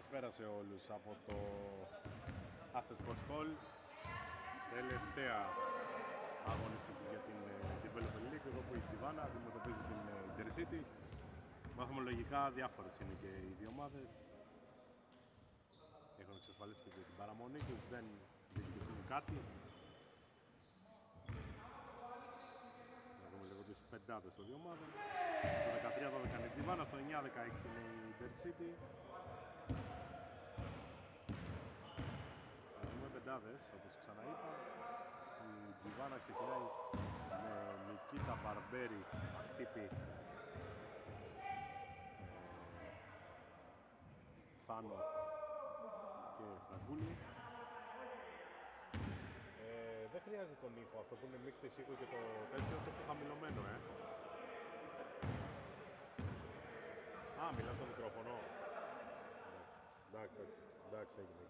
Καλησπέρα σε όλους από το Athens Sports Hall. Τελευταία αγωνιστική για την Development League, εδώ που η Τζιβάνα αντιμετωπίζει την Intercity. Βαθμολογικά διάφορες είναι και οι δύο ομάδες. Έχουν εξασφαλίσει και την παραμονή και δεν διεκδικούν κάτι. Να δούμε λίγο τις πεντάδες των δύο ομάδων. Στο 13-12 είναι η Τζιβάνα, στο 9-16 είναι η Intercity. Πεντάδες, όπως ξαναείπα. Η Τζιβάνα ξεκινάει με Νικίτα, Μπαρμπέρι, Αχτύπη, Θάνο και Φραγκούλη. Δεν χρειάζεται τον ήχο, αυτό που είναι μίκτης ήχο και το τέτοιο, το πιο χαμηλωμένο, Α, μιλάς στο μικρόφωνο. Εντάξει, έγινε.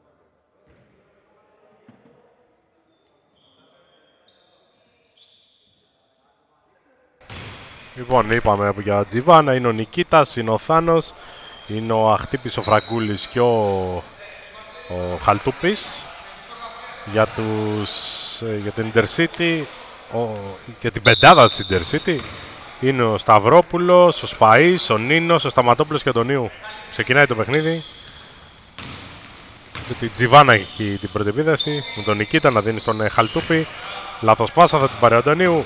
Λοιπόν, είπαμε για Τζιβάνα, είναι ο Νικίτας, είναι ο Θάνος, είναι ο Αχτύπης, ο Φραγκούλης και ο Χαλτούπης. Για την Intercity, για την πεντάδα της Intercity, είναι ο Σταυρόπουλος, ο Σπαΐς, ο Νίνος, ο Σταματόπουλος και ο Αντωνίου. Ξεκινάει το παιχνίδι. Τη Τζιβάνα έχει την πρώτη επίδραση, με τον Νικίτα να δίνει στον Χαλτούπη. Λάθος πάσα, θα την πάρει ο Αντωνίου.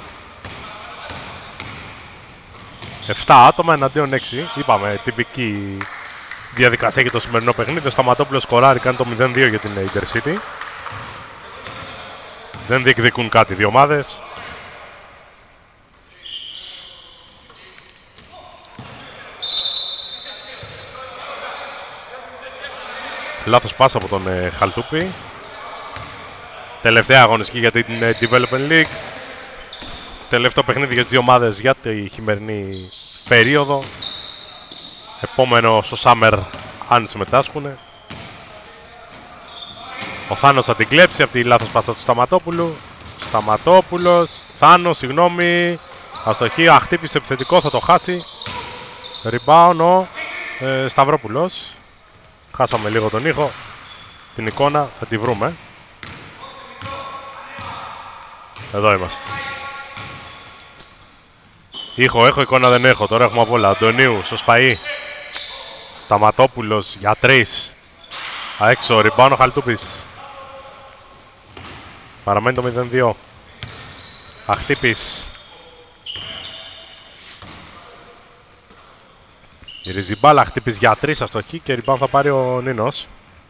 7 άτομα εναντίον 6. Είπαμε, τυπική διαδικασία για το σημερινό παιχνίδι. Ο Σταματόπουλος σκοράρει, κάνει το 0-2 για την Intercity. Δεν διεκδικούν κάτι δύο ομάδες. Λάθος πάσα από τον Χαλτούπη. Τελευταία αγωνιστική για την Development League. Τελευταίο παιχνίδι για τις δύο ομάδες για τη χειμερινή περίοδο. Επόμενο στο Summer, αν συμμετάσχουν. Ο Θάνος θα την κλέψει από τη λάθος πάσα του Σταματόπουλου. Σταματόπουλος, Θάνος, συγγνώμη. Αστοχή, Αχτύπησε επιθετικό, θα το χάσει. Rebound ο Σταυρόπουλος. Χάσαμε λίγο τον ήχο. Την εικόνα θα τη βρούμε. Εδώ είμαστε. Ήχο έχω, εικόνα δεν έχω. Τώρα έχουμε απ' όλα. Αντωνίου στο Σπαΐ. Σταματόπουλος για 3. Αέξω, ριμπάνω Χαλτούπης. Παραμένει το 0-2. Αχτύπης. Γυρίζει μπάλα, Αχτύπης για 3 αστοχή και ριμπάνω θα πάρει ο Νίνος.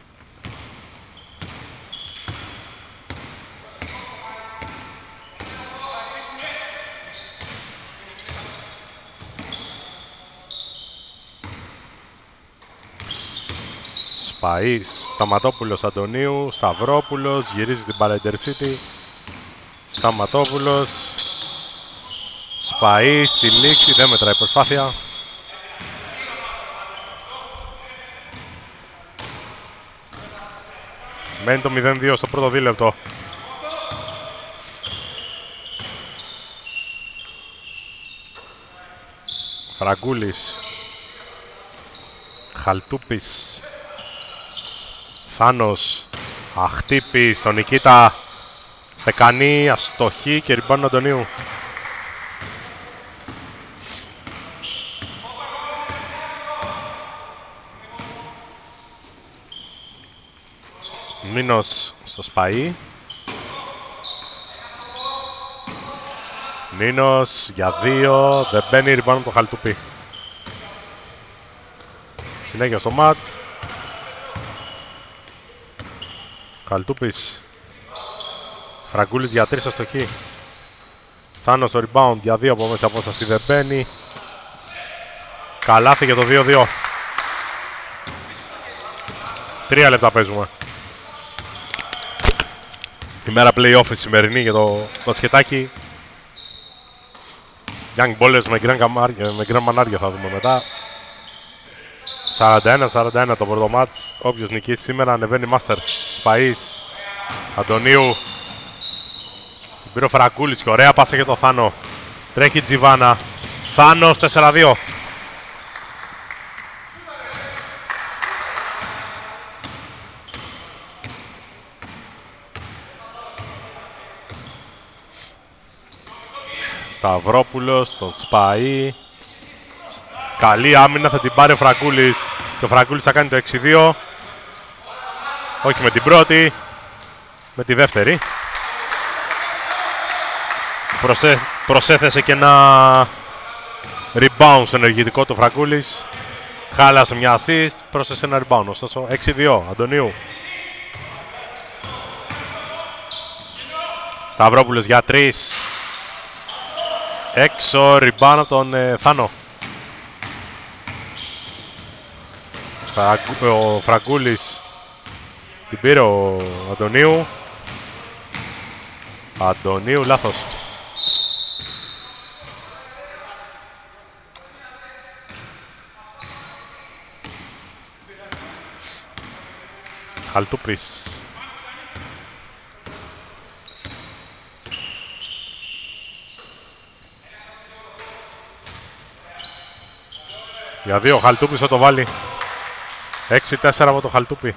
Σπαΐς, Σταματόπουλος, Αντωνίου, Σταυρόπουλος, γυρίζει την μπάλα Intercity. Σταματόπουλος, Σπαΐς, στη λήξη, δεν μετράει προσπάθεια. Μένει το 0-2 στο πρώτο δίλεπτο. Φραγκούλης, Χαλτούπης, Θάνος, Αχτύπης, στον Νικίτα, Πεκανή, αστοχή και ριμπάνω Αντωνίου. Νίνος στο Σπαΐ. Νίνος για 2, δεν μπαίνει, ριμπάνω το Χαλτούπη. Συνέχεια στο μάτς. Χαλτούπης. Φραγκούλης για 3 αστοχή. Θάνος στο rebound για 2 από μέσα απόσταση, δεν μπαίνει. Καλάθι για το 2-2. 3 λεπτά παίζουμε. Ημέρα play-off η σημερινή για το μπασκετάκι. Young Ballers με γκραν μανάρια θα δούμε μετά. 41-41 το πρώτο μάτς. Όποιος νικήσει σήμερα ανεβαίνει Master. Σπαΐς, Αντωνίου. Πήρε ο Φραγκούλης και ωραία πάσα για το Θάνο. Τρέχει Τζιβάνα. Θάνος 4-2. Σταυρόπουλος, τον σπαεί. Καλή άμυνα, θα την πάρει ο Φραγκούλης. Και ο Φραγκούλης θα κάνει το 6-2. Όχι με την πρώτη, με τη δεύτερη. Προσέθεσε και ένα rebound στο ενεργητικό του Φραγκούλης. Χάλασε μια assist, πρόσθεσε ένα rebound. Ωστόσο 6-2, Αντωνίου. Σταυρόπουλος για 3. Έξω, rebound από τον Θάνο. Ο Φραγκούλης την πήρε ο Αντωνίου. Αντωνίου, λάθος. Χαλτούπης. Για 2 ο Χαλτούπης θα το βάλει. 6-4 από το Χαλτούπη.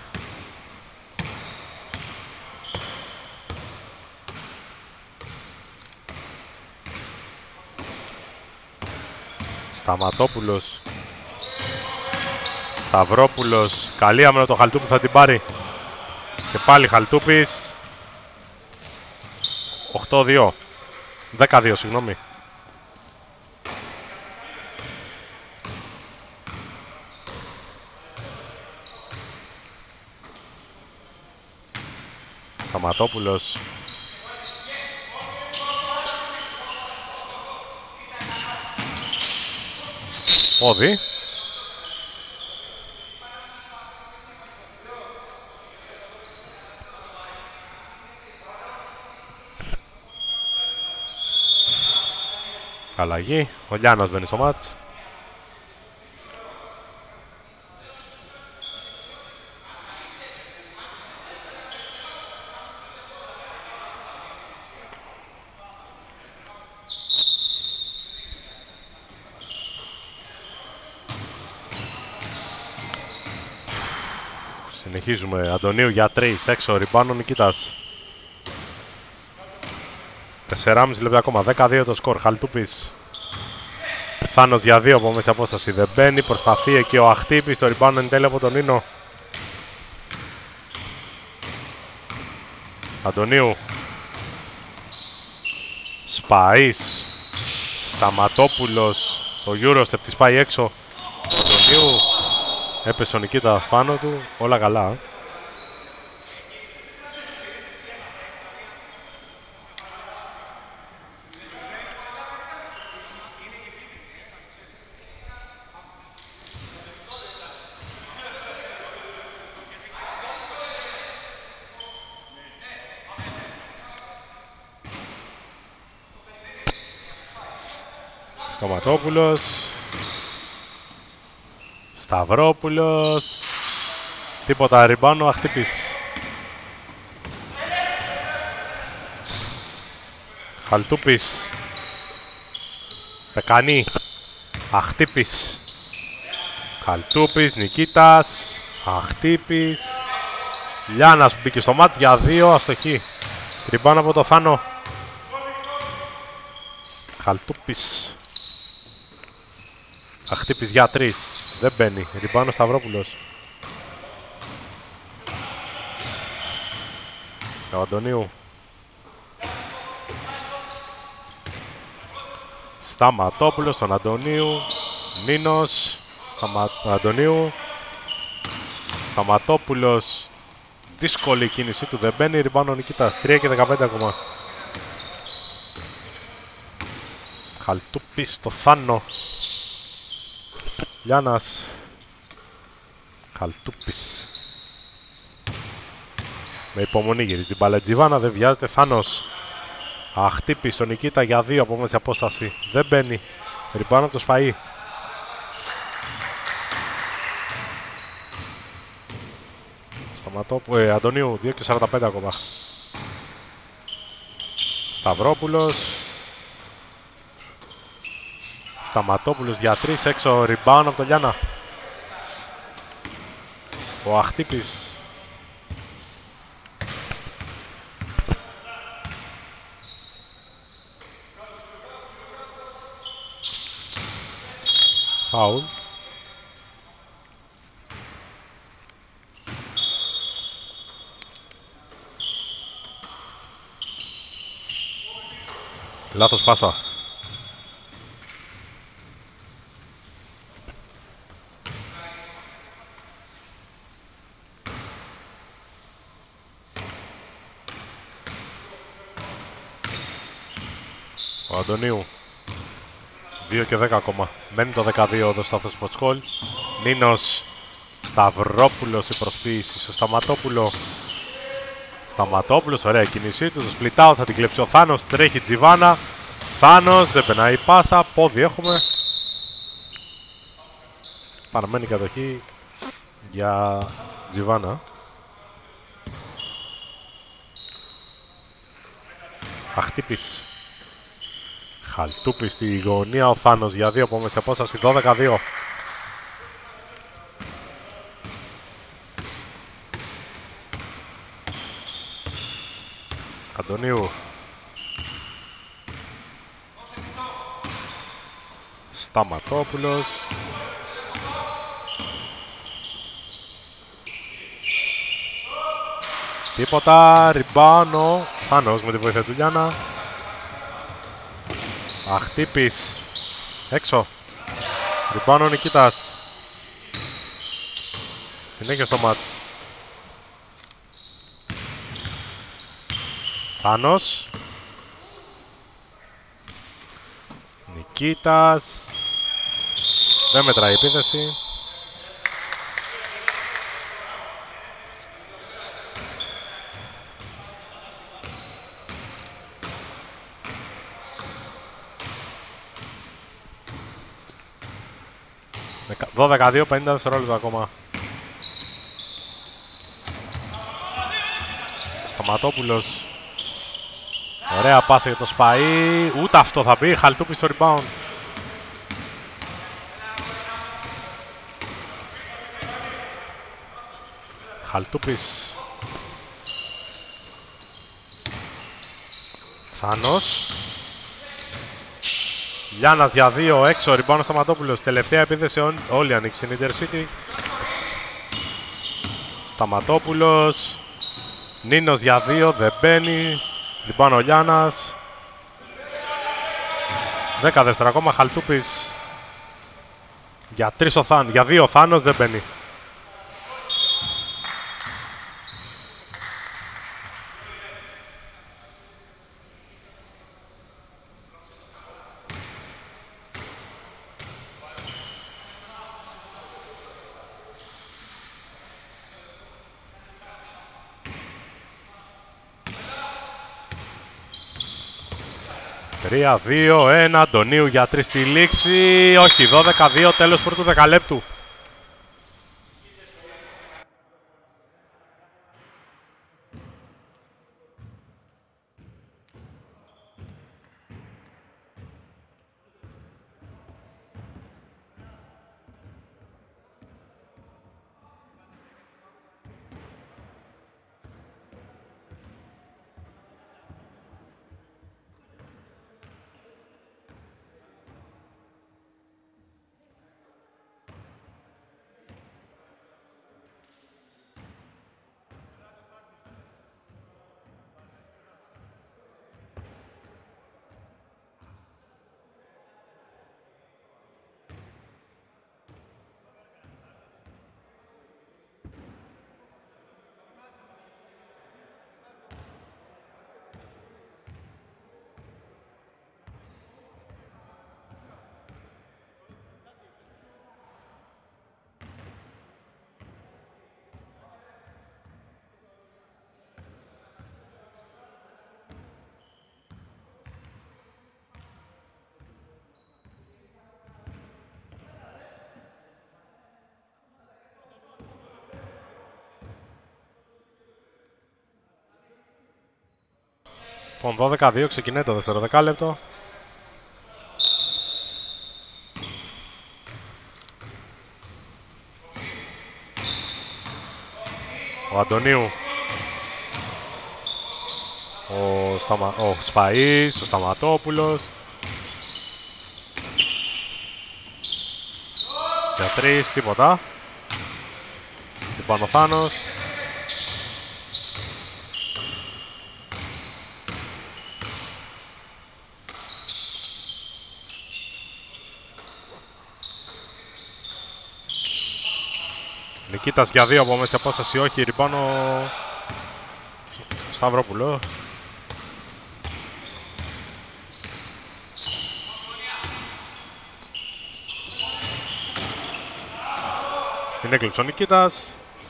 Σταματόπουλος. Σταυρόπουλος. Καλή άμυνα το Χαλτούπη, θα την πάρει. Και πάλι Χαλτούπης. 8-2. 10-2, συγγνώμη. Σταματόπουλος. Πόδι. Αλλαγή. Ο Λιάνος μπαίνει στο μάτς. Συνεχίζουμε. Αντωνίου για 3. Έξω. Ριμπάνο Νικήτας. 4,5 λεπτά ακόμα. 10-2 το σκορ. Χαλτούπης. Θάνος για 2 από μέση απόσταση. Δεν μπαίνει. Προσπαθεί εκεί ο Αχτύπης. Το ριμπάνο εν τέλει από τον Νίνο. Αντωνίου. Σπαΐς. Σταματόπουλος. Το Eurostep της πάει έξω. Αντωνίου. Έπεσε ο Νικήτας πάνω του. Όλα καλά. Σταματόπουλος. Σταυρόπουλος. Τίποτα ριμπάνο, Αχτύπης. Χαλτούπης. Πεκανή. Αχτύπης. Χαλτούπης, Νικήτας. Αχτύπης. Λιάνας που μπήκε στο μάτς για 2, αστοχή. Ριμπάνο από το Θάνο. Χαλτούπης. Αχτύπης για 3. Δεν μπαίνει. Ριμπάνο Σταυρόπουλος. Ο Αντωνίου. Σταματόπουλος στον Αντωνίου. Νίνος. Αντωνίου. Σταματόπουλος. Δύσκολη η κίνησή του. Δεν μπαίνει. Ριμπάνο Νικήτας. 3 και 15 ακόμα. Χαλτούπης στο Θάνο. Λιάνας. Χαλτούπης. Με υπομονή γύρει την Παλετζιβάνα, δεν βιάζεται. Θάνος. Αχτύπης στον Νικήτα για 2 από μέση απόσταση. Δεν μπαίνει. Ριμπάνω από το Σπαΐ. Σταματώ. Αντωνίου, 2 και 45 ακόμα. Σταυρόπουλος. Σταματόπουλος για 3, έξω rebound από τον Λιάνα. Ο Αχτύπης. Φάουλ. Λάθος πάσα. Ο Αντωνίου. 2 και 10 ακόμα. Μένει το 12 εδώ στο Σποτσκόλ. Νίνος Σταυρόπουλος, η προσποίηση στο Σταματόπουλο. Σταματόπουλος, ωραία η κίνησή του. Το σπλιτάω, θα την κλέψει ο Θάνος. Τρέχει Τζιβάνα. Θάνος, δεν περνάει η πάσα. Πόδι έχουμε. Παραμένει η κατοχή για Τζιβάνα. Αχτύπης. Χαλτούπης στη γωνία, ο Θάνος για 2 από μέση απόσταση, 12-2. Αντωνίου. Σταματόπουλος. Τίποτα, ριμπάνο. Θάνος με τη βοήθεια του Γιάννα. Αχτύπης. Έξω. Ριμπάνο Νικήτας. Συνέχεια στο μάτς. Θάνος. Νικήτας. Δεν μετράει η επίθεση. Με 12-2, 50 δευτερόλεπτα ακόμα. Σταματόπουλος. Ωραία πάσα για το Σπαΐ. Ούτε αυτό θα μπει. Χαλτούπης στο rebound. Χαλτούπης. Θάνος. Γιάννας για 2 έξω. Rebound Σταματόπουλος. Τελευταία επίθεση όλοι ανοίξει στην Intercity. Σταματόπουλος. Νίνος για 2. Δεν μπαίνει. Rebound ο Γιάννας. 10 δεύτερα ακόμα. Χαλτούπης. Για 3 ο Θάνος. Για 2 ο Θάνος. Δεν μπαίνει. Τρία, 2-1, Αντωνίου για 3 στη λήξη. Όχι, 12-2, τέλος πρώτου δεκαλέπτου. Λοιπόν, 12-2, ξεκινάει το δεύτερο δεκάλεπτο. Ο Αντωνίου. Ο Σπαΐς, ο Σταματόπουλος. 3, τίποτα. Λοιπόν, ο Θάνος. Νικήτας για 2 από μέση απόσταση, όχι, ριμπάνω Σταυρόπουλο. Την έκλειψε ο Νικήτας.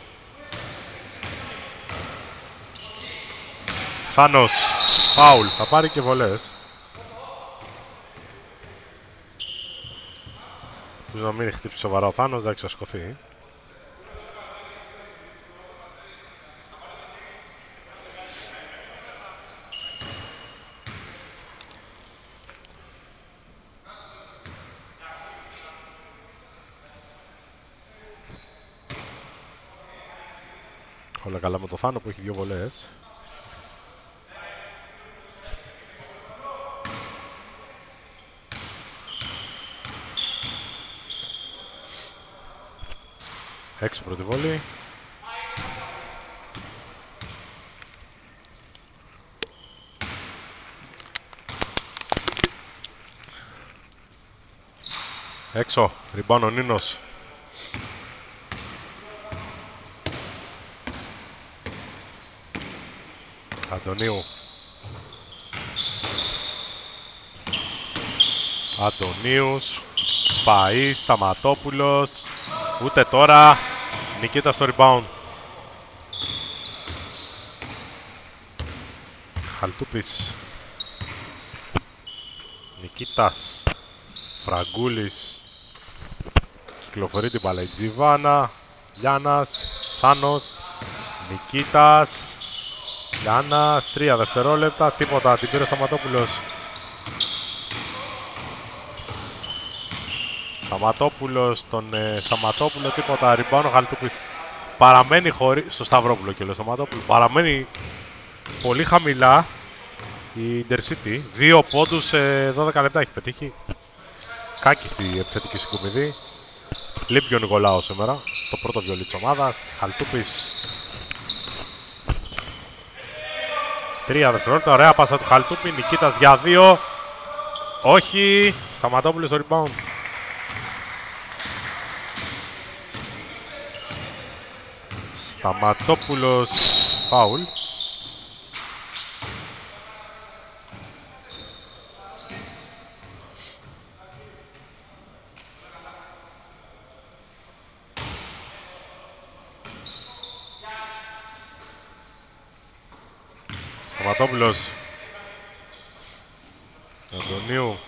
Θάνος, φάουλ, θα πάρει και βολές. Να μην χτύψει σοβαρά ο Θάνος, εντάξει, θα σκοθεί. Όλα καλά με το Θάνο που έχει 2 βολές. Έξω πρώτη βόλη. Έξω, ριμπάν ο Νίνος. Αντωνίου. Αντωνίους. Σπαΐ, Σταματόπουλος. Ούτε τώρα. Νικήτα στο rebound. Χαλτούπης. Νικήτας. Φραγκούλης. Κυκλοφορεί την μπάλα η Τζιβάνα. Γιάννας. Θάνος. Νικήτας. Γιάννας. 3 δευτερόλεπτα. Τίποτα. Την πήρε ο Σταματόπουλος. Σταματόπουλος, τον Σταματόπουλο, τίποτα, ριμπάνω, Χαλτούπης παραμένει στο Σταυρόπουλο και ο Σταματόπουλο παραμένει πολύ χαμηλά η Intercity, 2 πόντους σε 12 λεπτά έχει πετύχει. Κάκιστη επιθετική συγκομιδή, λείπει ο Νικολάου σήμερα, το πρώτο βιολί της ομάδας. Χαλτούπης, 3 δευτερόλεπτα, ωραία πάσα του Χαλτούπη, Νικήτας για 2, όχι, Σταματόπουλος στο rebound. Σταματόπουλος, φάουλ. Σταματόπουλος. Αντωνίου.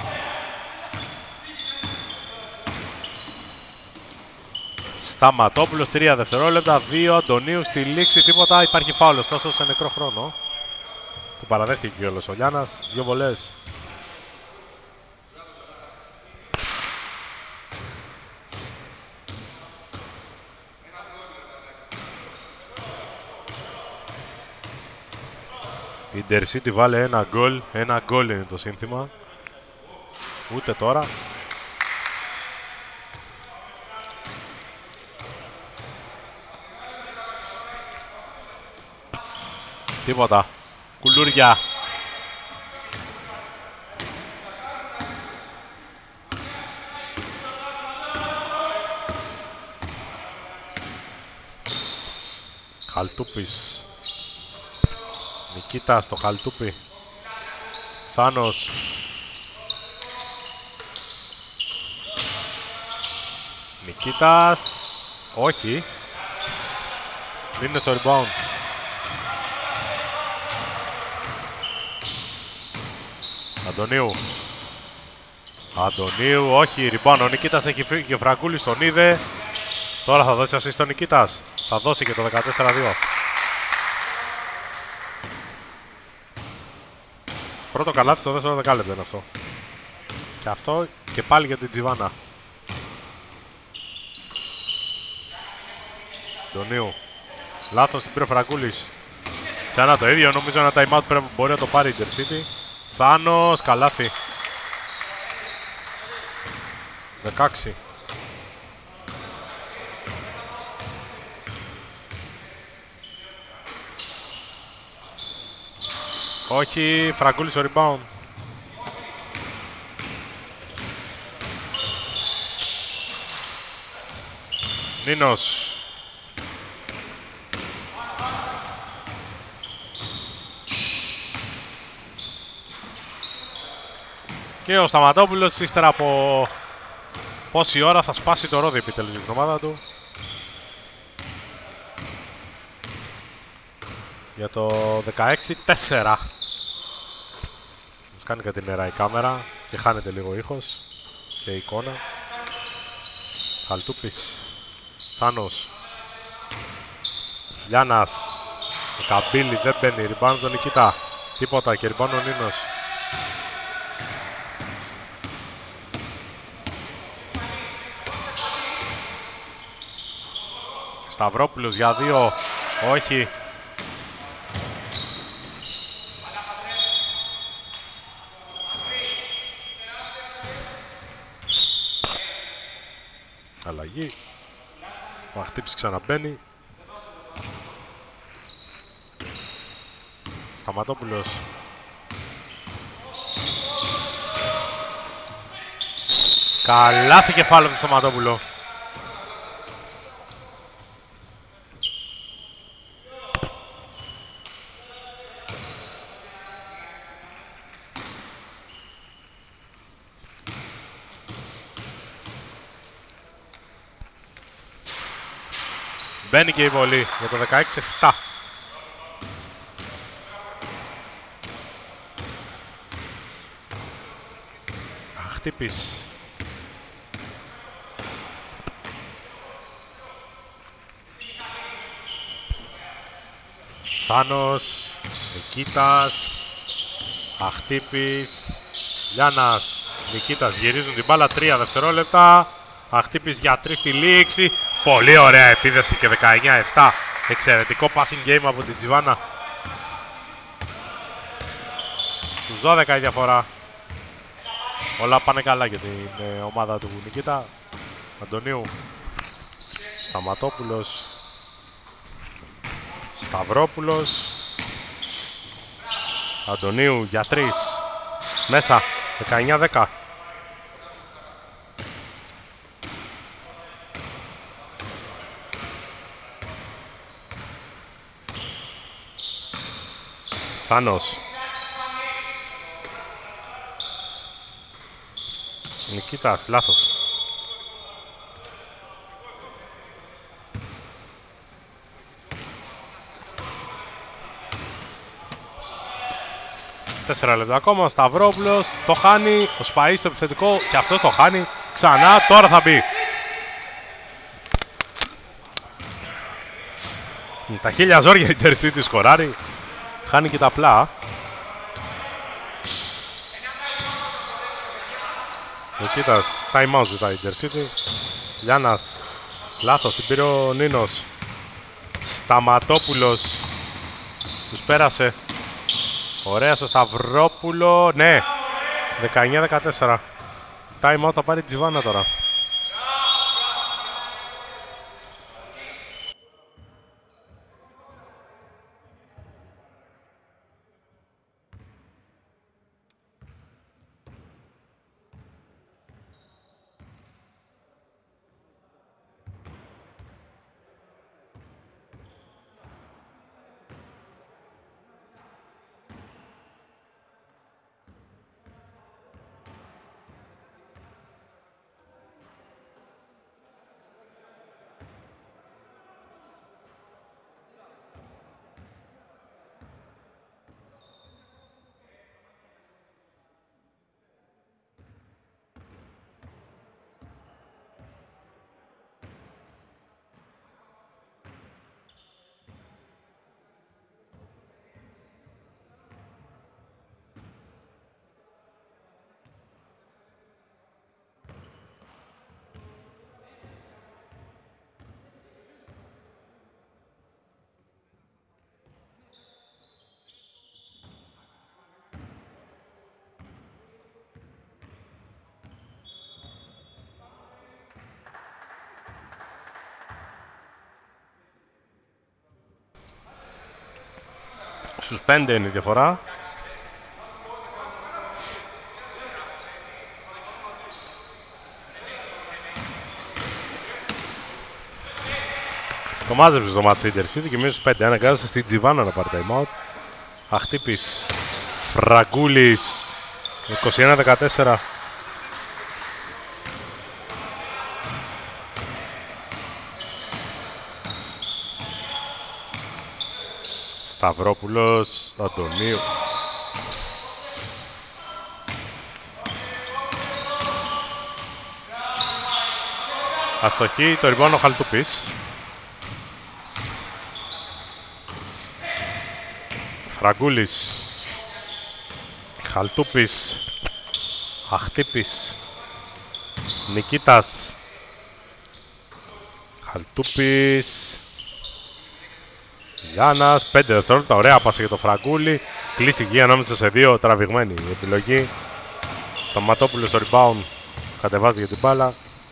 Σταματόπουλος, 3 δευτερόλεπτα, 2 Αντωνίου στη λήξη, τίποτα, υπάρχει φάουλ ωστόσο σε νεκρό χρόνο. Του παραδέχτηκε κιόλας ο Γιάννας, 2 βολές. Η Intercity βάλε ένα γκολ είναι το σύνθημα. Ούτε τώρα. Τίποτα. Κουλούρια. Χαλτούπης. Νικήτα στο Χαλτούπη. Θάνος. Νικήτας. Όχι. Είναι στο rebound. Αντωνίου. Αντωνίου, όχι, rebound. Ο Νικήτας έχει φύγει και ο Φραγκούλης τον είδε. Τώρα θα δώσει assist στον Νικήτας. Θα δώσει και το 14-2. Πρώτο καλάθι στο δεύτερο δεκάλεπτο είναι αυτό. Και αυτό και πάλι για την Τζιβάνα. Αντωνίου. Λάθος την πήρε ο Φραγκούλης. Ξανά το ίδιο, νομίζω ένα time out μπορεί να το πάρει η Intercity. Θάνος, καλάθι. 16. Όχι, Φραγκούλης ο rebound. Νίνος. Και ο Σταματόπουλος ύστερα από πόση ώρα θα σπάσει το ρόδι επιτέλους η εβδομάδα του. Για το 16-4. Μας κάνει κάτι νερά η κάμερα και χάνεται λίγο ήχος και η εικόνα. Χαλτούπης. Θάνος. Γιάννας. Ο Καμπίλη δεν μπαίνει. Ριμπάνω τον Νικήτα. Τίποτα και ριμπάνω ο Νίνος. Σταυρόπουλος για 2. Όχι. Αλλαγή. Ο Αχτύπης ξαναμπαίνει. Σταματόπουλος. Καλάθι κεφάλαιο του Σταματόπουλο. Μπαίνει και η βολή για το 16-7. Αχτύπης. Θάνος. Νικήτας. Αχτύπης. Γιάννας. Νικήτας γυρίζουν την μπάλα 3 δευτερόλεπτα. Αχτύπης για 3 στη λήξη. Πολύ ωραία επίδεση και 19-7. Εξαιρετικό passing game από την Τζιβάνα. Στους 12 η διαφορά. Όλα πάνε καλά για την ομάδα του Νικήτα. Αντωνίου. Σταματόπουλος. Σταυρόπουλος. Αντωνίου για 3. Μέσα. 19-10. Θάνος. Νικήτας, λάθος. Τέσσερα λεπτά ακόμα, ο Σταυρόπουλος το χάνει, ο Σπαΐς στο επιθετικό και αυτός το χάνει. Ξανά, τώρα θα μπει. Τα χίλια ζόρια η Intercity σκοράρει. Χάνει και τα απλά. Νικήτας, time out ζητάει η Intercity. Γιάννας, λάθος, την πήρε ο Νίνος. Σταματόπουλος. Τους πέρασε. Ωραία στο Σταυρόπουλο. Ναι, 19-14. Time out θα πάρει η Τζιβάνα τώρα. Στους 5 είναι η διαφορά. Το μάζεψε στο match Intercity και μείνει στους 5. Αναγκάζεται στη Τζιβάνα να πάρει time out. Αχτύπης. Φραγκούλης. 21-14. Σταυρόπουλος, Αντωνίου. Αστοχή, το rebound ο Χαλτούπης. Φραγκούλης. Χαλτούπης. Αχτύπης. Νικήτας. Χαλτούπης. Γιάννας, 5 δευτερόλεπτα, ωραία πάσα για το Φραγκούλη. Κλείσει γη ανάμεσα σε δύο, τραβηγμένη η επιλογή. Σταματόπουλος στο rebound, κατεβάζει για την μπάλα.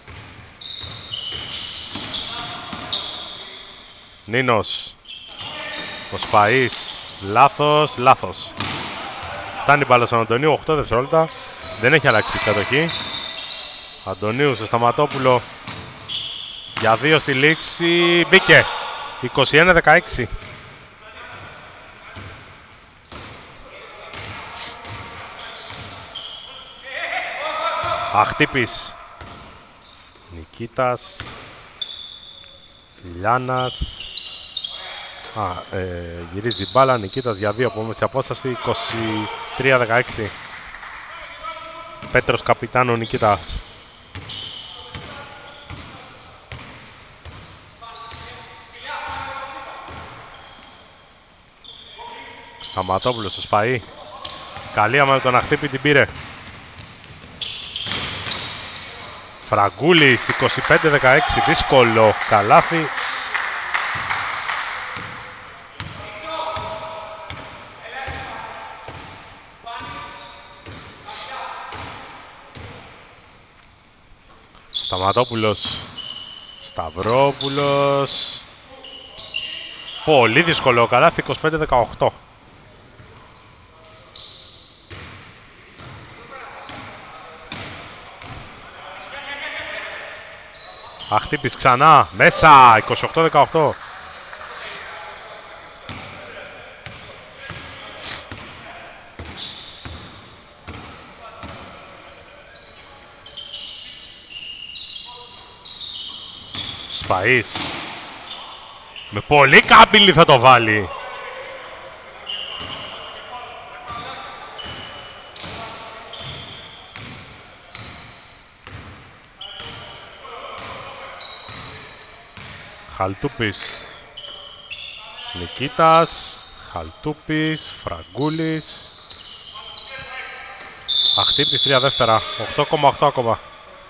Νίνος. Ο Σπαΐς, λάθος. Φτάνει η μπάλα στον Αντωνίου, 8 δευτερόλεπτα. Δεν έχει αλλάξει η κατοχή. Αντωνίου στο Σταματόπουλο. Για 2 στη λήξη, μπήκε. 21-16. Αχτύπης. Νικήτας. Λιάνας. Γυρίζει η μπάλα. Νικήτας για 2 από μέση απόσταση. 23-16. Πέτρος καπιτάνο Νικήτας. Σταματόπουλος στο Σπαΐ. Καλή άμα με τον Αχτύπη την πήρε. Φραγκούλης, 25-16, δύσκολο καλάθι. Σταματόπουλος, Σταυρόπουλος. Πολύ δύσκολο καλάθι, 25-18. Αχτύπης ξανά, μέσα, 28-18. Σπαΐς. Με πολύ κάμπιλι θα το βάλει. Χαλτούπης. Νικήτας. Χαλτούπης. Φραγκούλης. Αχτύπης 3 δεύτερα. 8,8 ακόμα.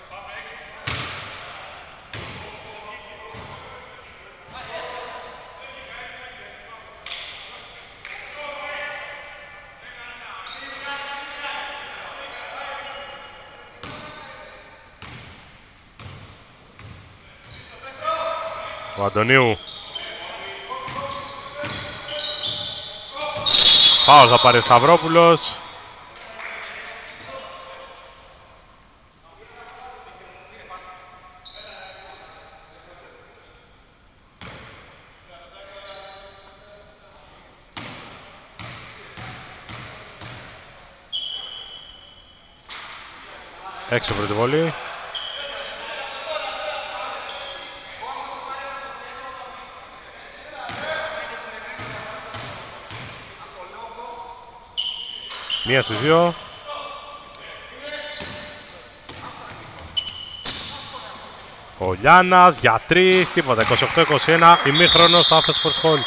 Ο Αντωνίου. Φάουλ θα πάρει ο Σταυρόπουλος. Έξω πρώτη βολή. Μία στις δύο. Ο Γιάννας για 3, τίποτα. 28-21, ημίχρονο στο Άφες Sports Hall.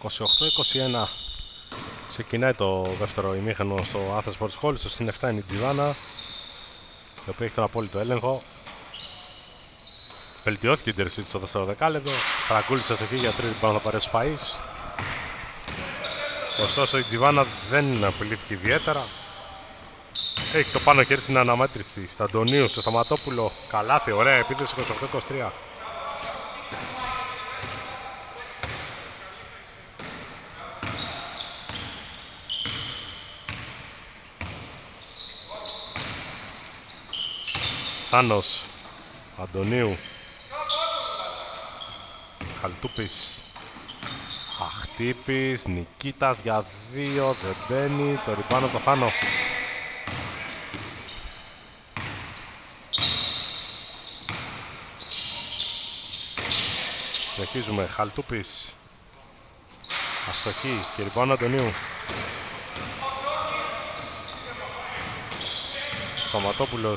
28-21. Ξεκινάει το δεύτερο ημίχρονο στο Athens Sports Hall. Στο συν 7 είναι η Τζιβάνα, η οποία έχει τον απόλυτο έλεγχο. Βελτιώθηκε η Ντερσίτ στο δεύτερο δεκάλεπτο. Φραγκούλης αστοχή για τρίτη, πάνω θα πάρει ο Σπαΐς. Ωστόσο η Τζιβάνα δεν απειλήθηκε ιδιαίτερα. Έχει το πάνω χέρι στην αναμέτρηση. Στα Αντωνίου, στο Σταματόπουλο. Καλάθι, ωραία επίθεση 28-23. Θάνος, Αντωνίου, Χαλτούπης, Αχτύπης, Νικήτας για 2, δεν μπαίνει, το ριμπάνω το Θάνο. Συνεχίζουμε, Χαλτούπης, αστοχή και ριμπάνω Αντωνίου. Σταματόπουλος.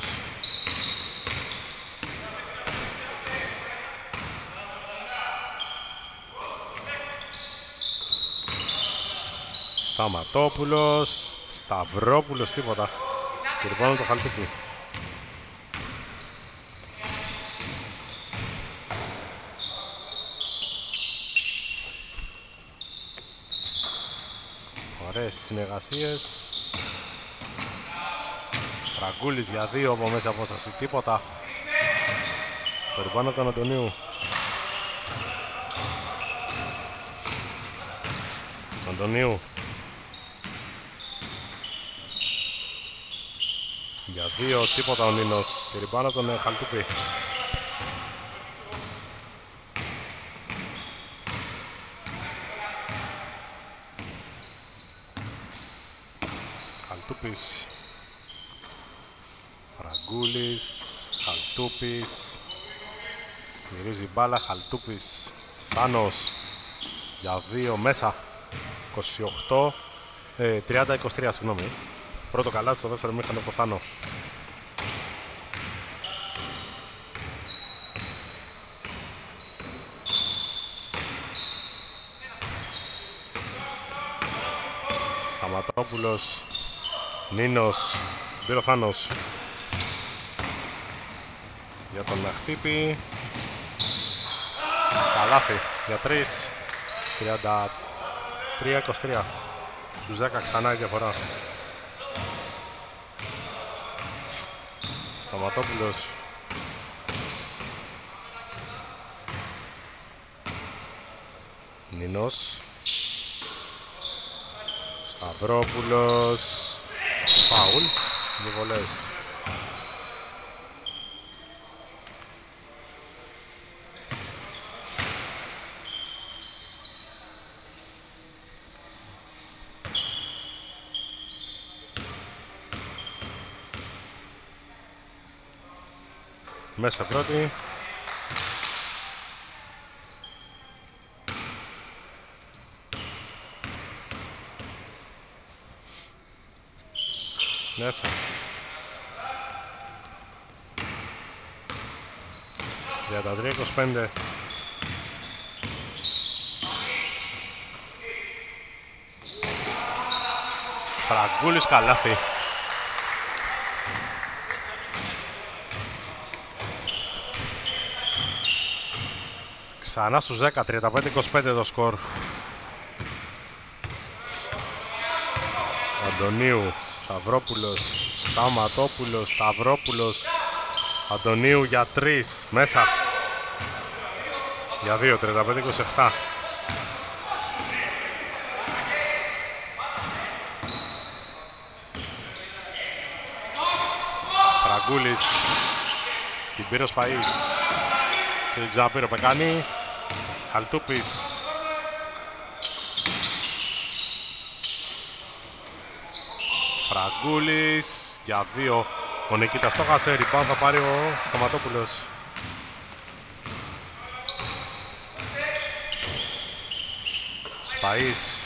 Σταματόπουλος, Σταυρόπουλος, τίποτα. Και λοιπόν το Χαλτούπι. Ωραίες συνεργασίες. Φραγκούλης για 2 από μέσα απόσταση, τίποτα. Το ριμπάνω του Αντωνίου. Αντωνίου. Για 2, τίποτα ο Νίνος. Και ριμπάνω τον Χαλτούπι. Χαλτούπης. Φραγκούλης. Χαλτούπης. Γυρίζει μπάλα. Χαλτούπης. Θάνος. Για 2 μέσα. 28. 30-23, συγγνώμη. Πρώτο καλάθι στο δεύτερο μήχρονο από το Θάνο. Σταματόπουλος. Νίνος. Πήρε ο Θάνος. Για τον Αχτύπη. Καλάθι για 3. 33-23. Στους 10 ξανά η διαφορά. Σταματόπουλος. Νίνος. Σταυρόπουλος. Φάουλ. Δύο βολές. Μέσα πρώτη. Μέσα. 33-25. Φραγκούλης καλάθι. Ξανά στους 10, 35-25 το σκορ. Αντωνίου, Σταυρόπουλος, Σταματόπουλος, Σταυρόπουλος, Αντωνίου για 3, μέσα. Για 2, 35-27. Φραγκούλης, την πήρε ο Σπαΐς. Και την ξαναπήρε ο Πεκάνη. Χαλτούπης. Φραγκούλης για 2. Ο Νικήτας το χάσε. Ριμπάουντ θα πάρει ο Σταματόπουλος. Σπαΐς.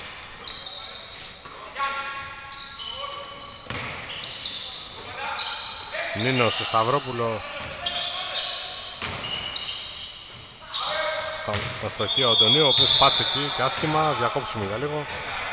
Νίνος στο Σταυρόπουλο. στα στοχεία ο Αντωνίου, ο οποίος πάτσε εκεί και άσχημα. Διακόψουμε για λίγο.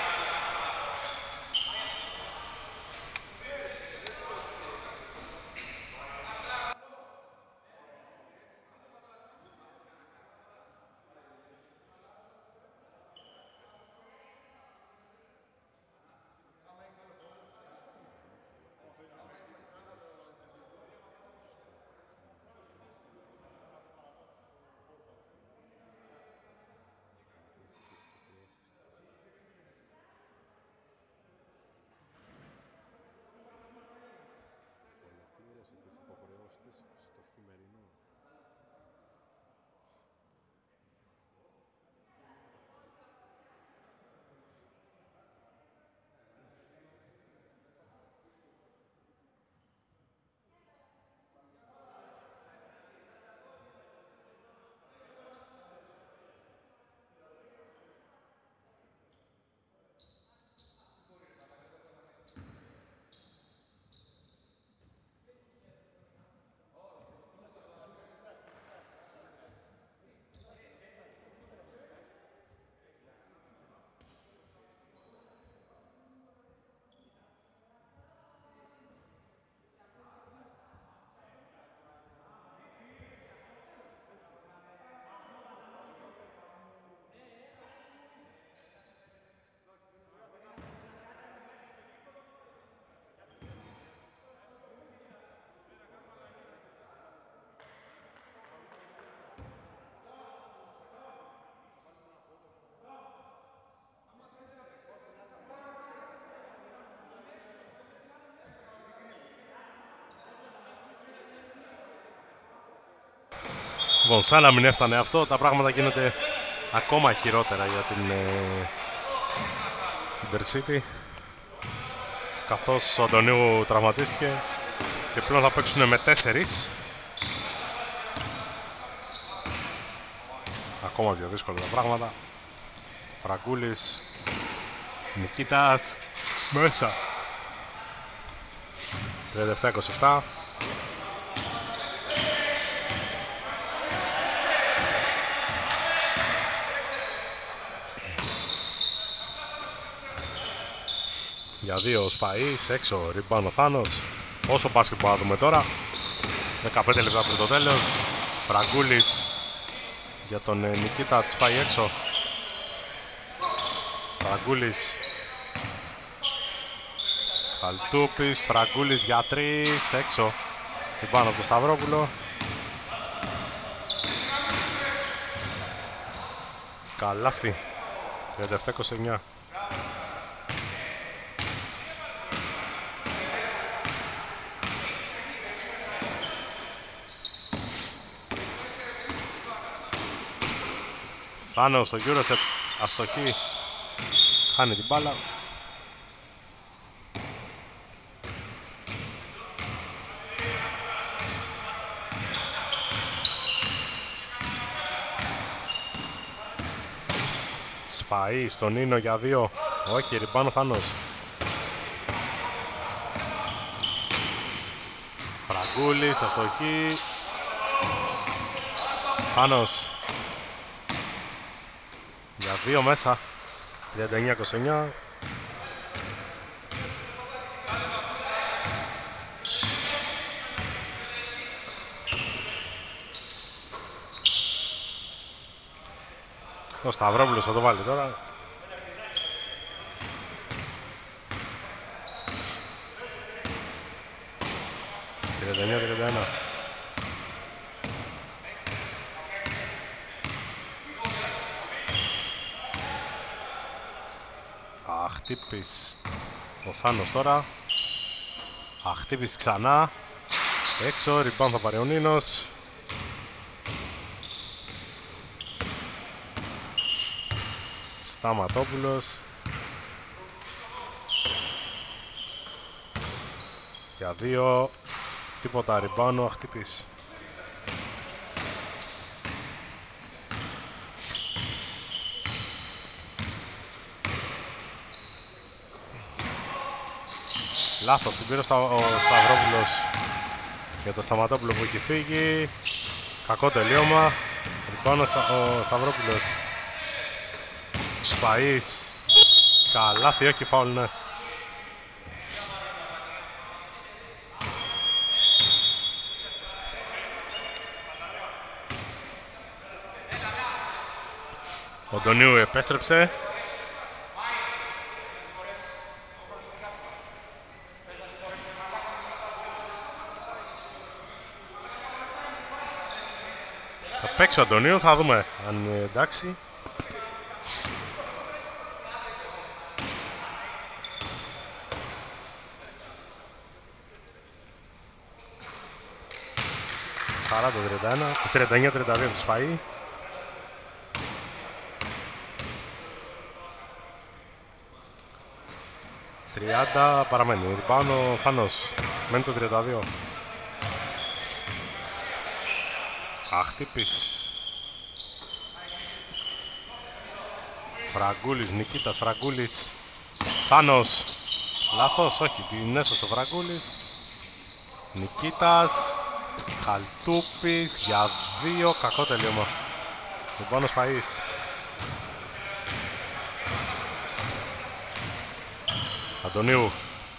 Λοιπόν, σαν να μην έφτανε αυτό, τα πράγματα γίνονται ακόμα χειρότερα για την Intercity, καθώς ο Αντωνίου τραυματίστηκε και πλέον θα παίξουν με 4. Ακόμα πιο δύσκολα τα πράγματα. Φραγκούλης, Νικήτας, μέσα. 37-27. Για 2 ο Σπαΐς, έξω rebound ο Θάνος. Όσο μπάσκετ που θα δούμε τώρα. 15 λεπτά πριν το τέλος. Φραγκούλης για τον Νικήτα, της πάει έξω. Φραγκούλης, Χαλτούπης, Φραγκούλης για 3, έξω. Rebound από το Σταυρόπουλο. Καλάθι, 37-29. Θάνο στο Eurostep, αστοχή, χάνει την μπάλα. Σπαΐ στον Νίνο για 2, όχι, ριμπάνω Θάνος. Φραγκούλης, αστοχή, Θάνος. Για 2 μέσα, 39-29. Ο Σταυρόπουλος θα το βάλει τώρα. Αχτύπης ο Θάνος τώρα. Αχτύπης ξανά. Έξω, rebound θα πάρει ο Νίνος. Σταματόπουλος. Για 2. Τίποτα rebound ο Αχτύπης. Λάθος, την πήρε ο Σταυρόπουλος για το Σταματόπουλο που έχει φύγει. Κακό τελείωμα. Ριμπάνω ο Σταυρόπουλος. Σπαΐς. Καλάθι, όχι φάουλ, ναι. Ο Αντωνίου επέστρεψε. Θα παίξει ο Αντωνίου, θα δούμε αν είναι εντάξει. Το 39-32 του Σφαΐ. Παραμένει. Ριμπάουν ο Θάνος. Μένει το 32. Αχτύπης. Φραγκούλης, Νικήτας, Φραγκούλης. Θάνος. Λάθος, όχι, την έσωσε ο Φραγκούλης. Νικήτας. Χαλτούπης για 2. Κακό τελείωμα. Λοιπόν ο Σφαΐς. Αντωνίου.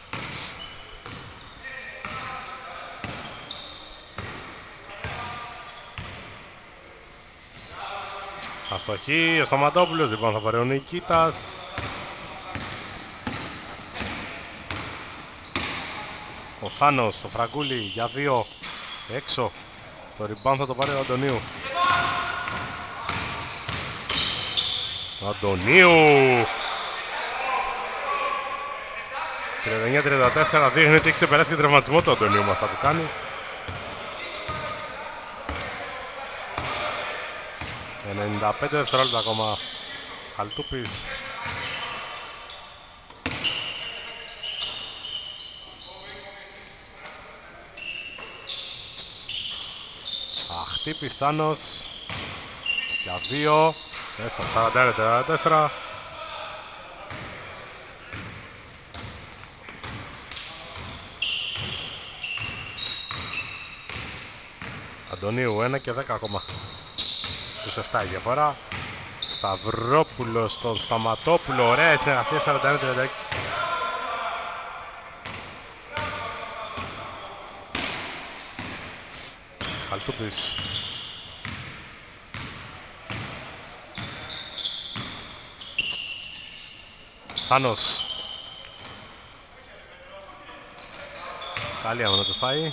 Αστοχή, ο Σταματόπουλος, λοιπόν θα πάρει ο Νικήτας. Ο Θάνος, στο Φραγκούλι για 2. Έξω. Το rebound θα το πάρει ο Αντωνίου. Αντωνίου. 39-34, δείχνει ότι έχει ξεπεράσει και τραυματισμό του Αντωνίου με αυτά που κάνει. 95 δευτερόλεπτα ακόμα. Χαλτούπης. Αχτύπης, Θάνος. Για 2. Μέσα, 41-44. Αντωνίου, 1 και 10 ακόμα. Στους 7 η διαφορά. Σταυρόπουλος στον Σταματόπουλο. Ωραία η συνεργασία, 41-36. Χαλτούπης. Θάνος. Καλή άμυνα το πάει.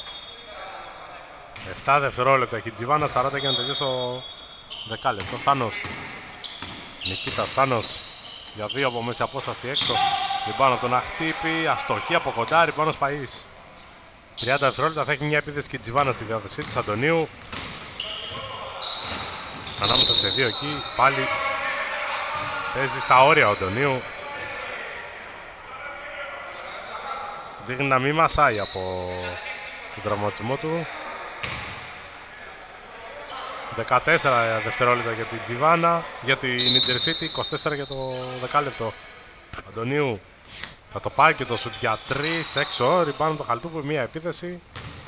7 δευτερόλεπτα έχει η Τζιβάνα, 40 για να τελειώσει το δεκάλεπτο. Θάνος. Νικήτας, Θάνος. Για 2 από μέση απόσταση έξω. Ριμπάνω από τον Αχτύπη. Αστοχή από κοντά. Ριμπάνω Σπαΐς. 30 δευτερόλεπτα θα έχει μια επίθεση και η Τζιβάνα στη διάθεσή της. Αντωνίου. Ανάμεσα σε 2 εκεί. Πάλι παίζει στα όρια ο Αντωνίου. Δείχνει να μην μασάει από τον τραυματισμό του. 14 δευτερόλεπτα για την Τζιβάνα, για την Intercity, 24 για το δεκάλεπτο. Αντωνίου θα το πάει και το σουτ για 3 έξω. Ριμπάνω το Χαλτούπου, μία επίθεση.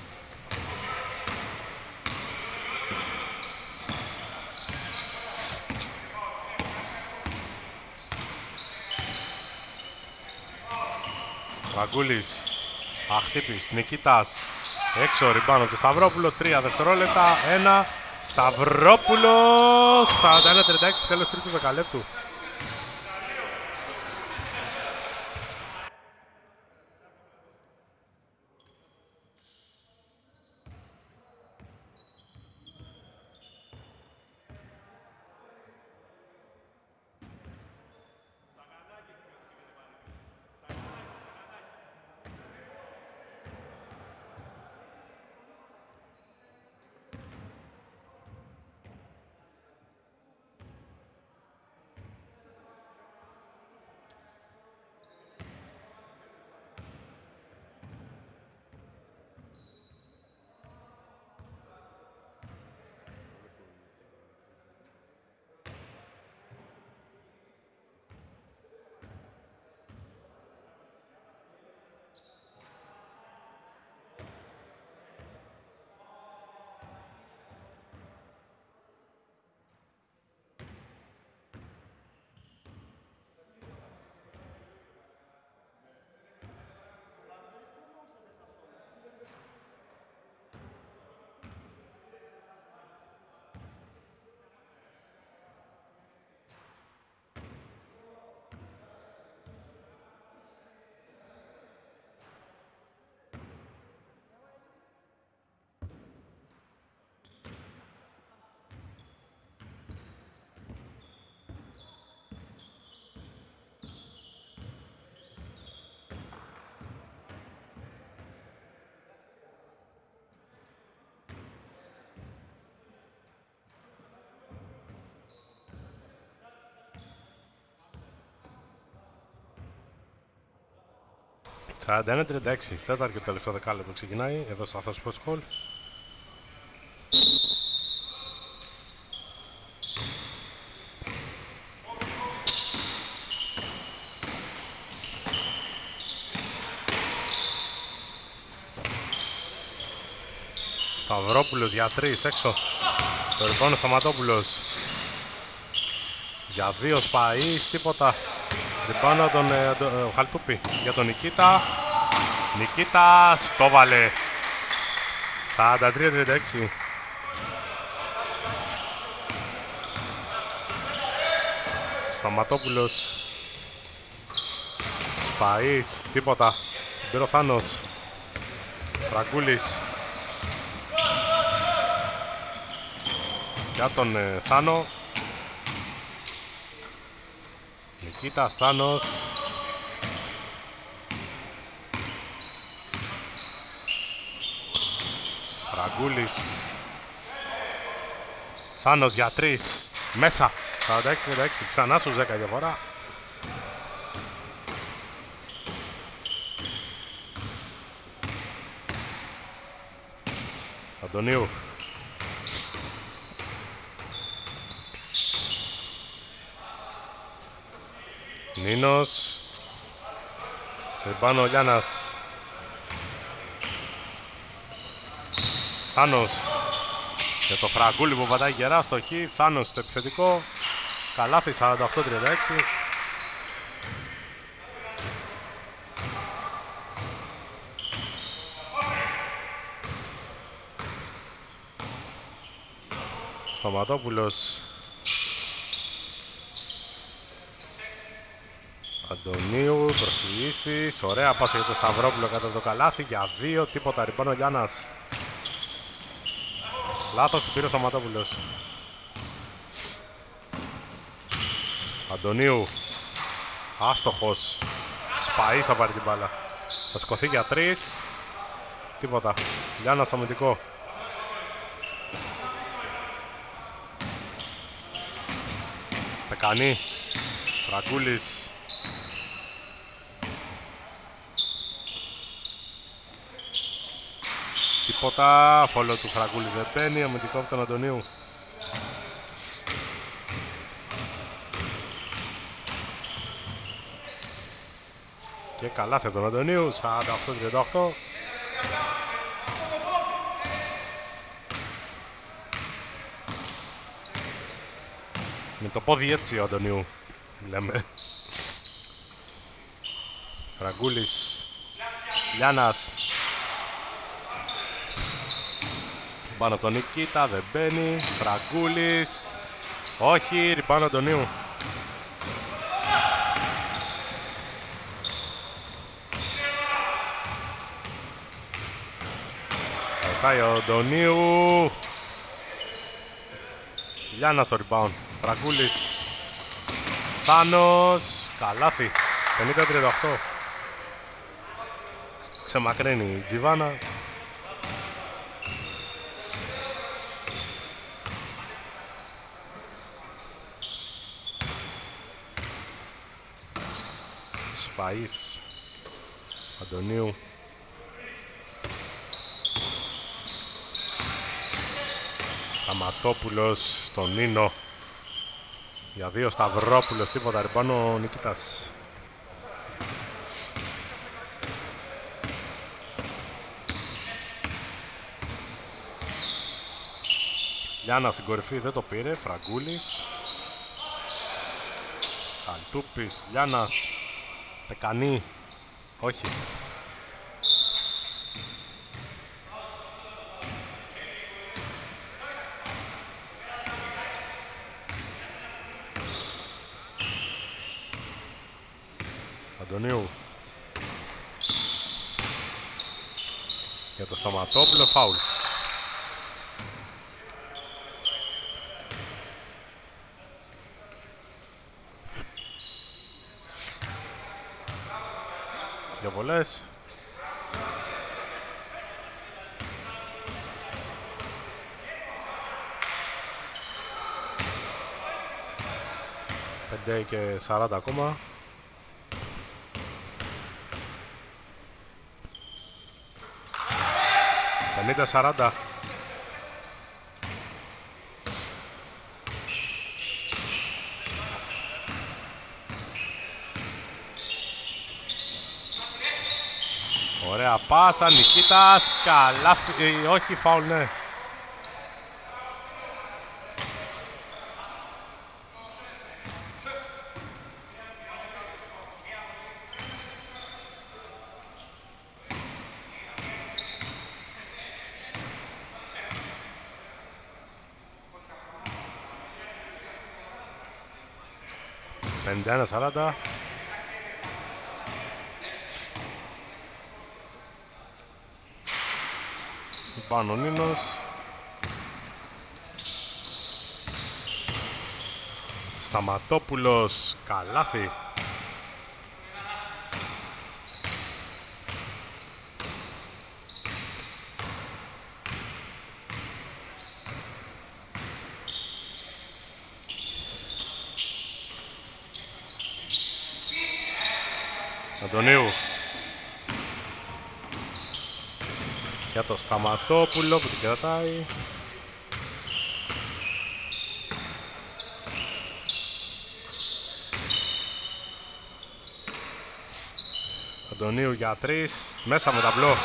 Ραγκούλης, Αχτύπης, Νικήτας, έξω ριμπάνω του Σταυρόπουλο, 3 δευτερόλεπτα, 1. Σταυρόπουλος, 41-36, τέλος τρίτου δεκαλέπτου. 41-36, τέταρτο και τελευταίο δεκάλεπτο ξεκινάει εδώ στο Athos Sports Hall. Σταυρόπουλος για 3 έξω. Το rebound Σταματόπουλος. Για 2 Σπαΐς, τίποτα. Rebound από τον Χαλτούπη για τον Νικίτα. Νικίτας το βάλε. 43-36. Σταματόπουλος. Σπαΐς, τίποτα. Πήρε ο Θάνος. Φραγκούλης. Για τον Θάνο. Νικήτας, Θάνος. Φραγκούλης. Θάνος για 3. Μέσα. 46-36. Ξανά στους 10 διαφορά. Αντωνίου. Νίνος. Ριμπάνω ο Λιάννας. Θάνος. Και το Φραγκούλη που πατάει γερά στο χ. Θάνος στο επιθετικό. Καλάθι 48-36. Σταματόπουλος. Αντωνίου, προσφυγήσεις. Ωραία πάσα για το Σταυρόπουλο κάτω από το καλάθι. Για 2, τίποτα. Ριμπάνω ο Λιάννας. Λάθος, πήρε ο Σταματόπουλος. Αντωνίου. Άστοχος. Σπαΐς θα πάρει την μπάλα. Θα σηκωθεί για 3. Τίποτα. Λιάννας στο αμυντικό. Πεκανή. Φραγκούλης. Τίποτα. Φόλο του Φραγκούλη δεν μπαίνει. Αμυντικό από τον Αντωνίου. Και καλάθι από τον Αντωνίου. 48-38. Με το πόδι έτσι ο Αντωνίου λέμε. Φραγκούλης. Λιάννας. Πάνω από τον Νικίτα, δεν μπαίνει. Φραγκούλης. Όχι, ριμπάνω Αντωνίου. Πατάει ο Αντωνίου. Λιάννα στο rebound. Φραγκούλης. Θάνος. Καλάθι. 50-38. Ξεμακραίνει η Τζιβάνα. Σπαΐς. Αντωνίου. Σταματόπουλος στον Νίνο. Για 2 Σταυρόπουλος, τίποτα. Ριμπάνω ο Νικήτας. Λιάννα στην κορυφή δεν το πήρε. Φραγκούλης. Χαλτούπης. Λιάννας. Πεκανή. Όχι. Αντωνίου. Για το Σταματόπουλο, φάουλ. Για βολές. Πέντε και 40 ακόμα. 50-40. Ωραία πάσα, Νικήτας, καλάθι, όχι φάουλ, ναι. Πενήντα 40. Πάνω ο Νίνος. Σταματόπουλος, καλάθι. Αντωνίου. Για το Σταματόπουλο που την κρατάει. Αντωνίου για 3, μέσα με ταμπλό.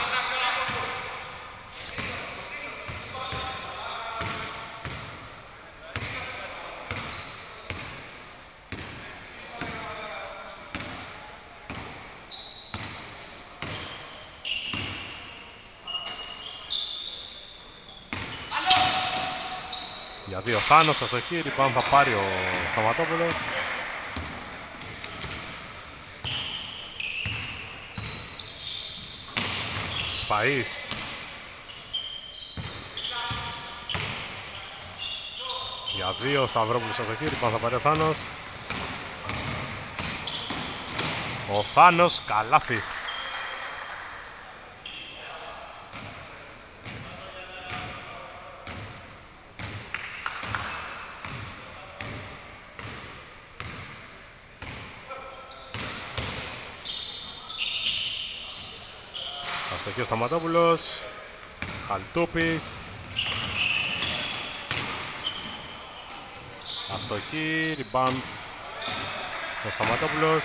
Για 2 Θάνος, αστοχή, λοιπόν θα πάρει ο Σταματόπουλος. Σπαΐς. Για 2 Σταυρόπουλος αστοχή, λοιπόν θα πάρει ο Θάνος. Ο Θάνος, καλάθι. Αστοχή ο Σταματόπουλος. Χαλτούπης. Αστοχή, rebound ο Σταματόπουλος.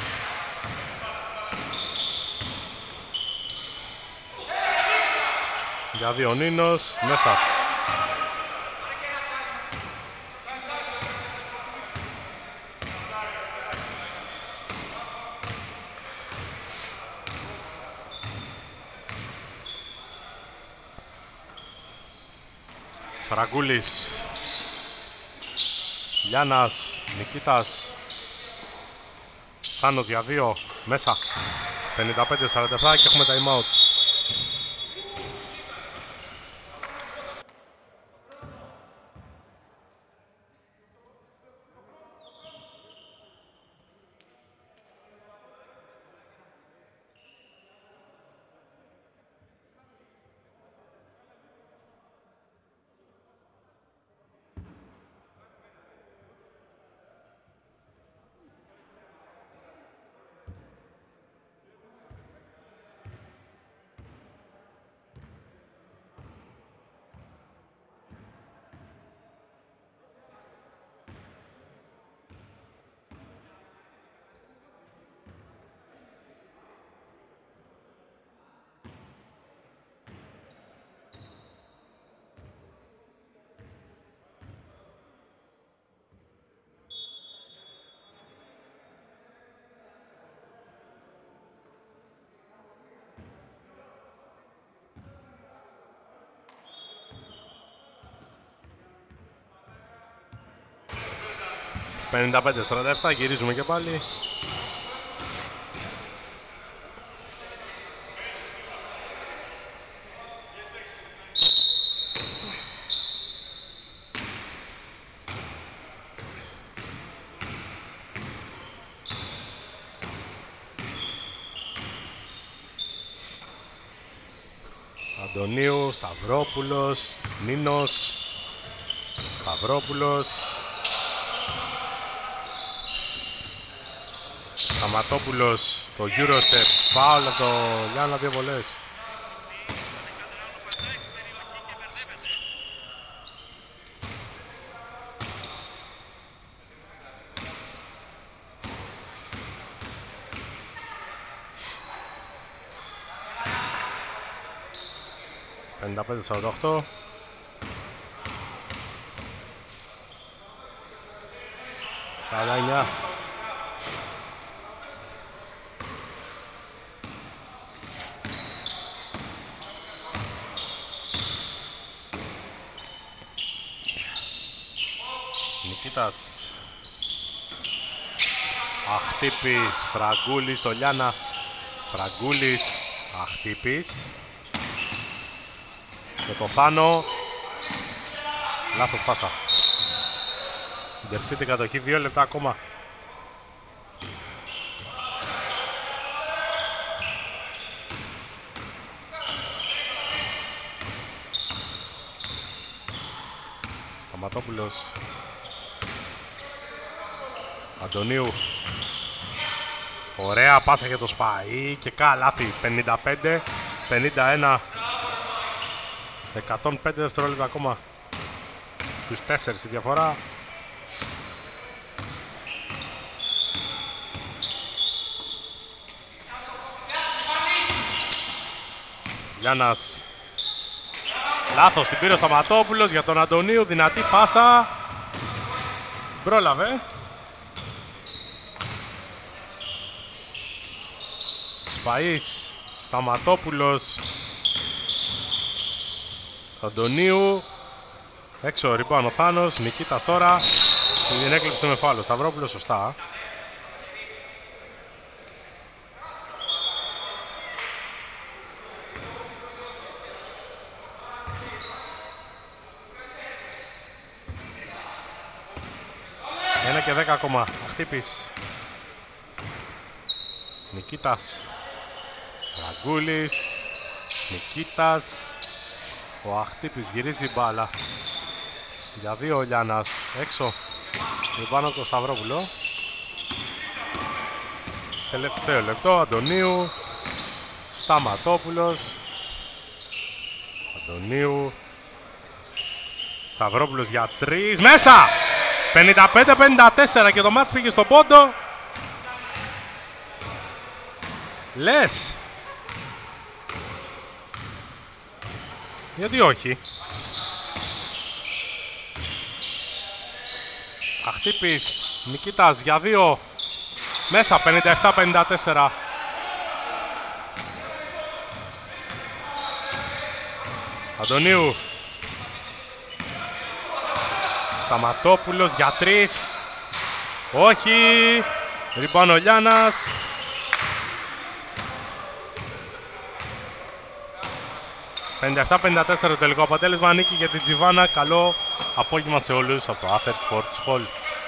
Για 2 Νίνος, μέσα. Φραγκούλης. Γιάννας, Νικήτας. Θάνος για 2, μέσα. 55-47 και έχουμε time out. «55-47», γυρίζουμε και πάλι. Αντωνίου, Σταυρόπουλος, Νίνος, Σταυρόπουλος, Σταματόπουλος, το Eurostep, φάουλ από το Γιάννα, 2 βολές. 55-48. Σαλάνια. Νικήτας. Αχτύπης, Φραγκούλης στο Λιάνα. Φραγκούλης, Αχτύπης. Και το Θάνο. Λάθος πάσα. Ντερσίτη κατοχή, 2 λεπτά ακόμα. Σταματόπουλος. Αντωνίου. Ωραία πάσα για το Σπαΐ και καλάθι. 55-51. 105 δευτερόλεπτα ακόμα. Στους 4 η διαφορά. Γιάννας. Λάθος, την πήρε ο Σταματόπουλος για τον Αντωνίου. Δυνατή πάσα. Πρόλαβε. Σπαΐς. Σταματόπουλος. Αντωνίου. Έξω ριμπάν ο Θάνος. Νικήτας τώρα. Την έκλειψε με φάουλο. Σταυρόπουλος σωστά. Ένα και 10 ακόμα. Αχτύπης. Νικήτας. Φραγκούλης. Νικήτας. Ο Αχτύπης γυρίζει μπάλα. Για 2 ο Λιάνας. Έξω. Πάνω το Σταυρόπουλο. Τελευταίο λεπτό. Αντωνίου. Σταματόπουλος. Αντωνίου. Σταυρόπουλος για 3. Μέσα! 55-54 και το μάτς φύγει στον πόντο. Λες. Γιατί όχι. Αχτύπης. Νικήτας για 2. Μέσα 57-54. Αντωνίου. Σταματόπουλος για 3. Όχι. Ριμπάν ο Λιάνας. ...57-54 το τελικό αποτέλεσμα. Νίκη για την Τζιβάνα. Καλό απόγευμα σε όλους από το Athens Sports Hall.